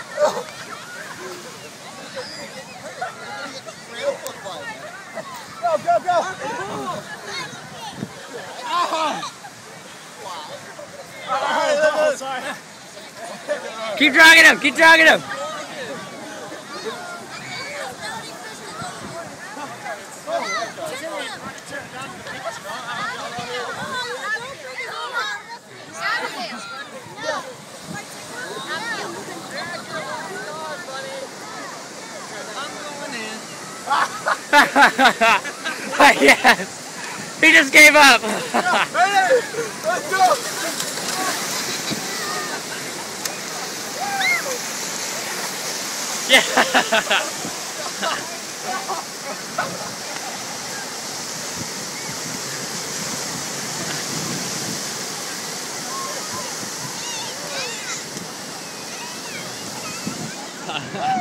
Go, go, go! Oh, sorry. Keep dragging him, keep dragging him. Yes, he just gave up. Let's go. Yeah.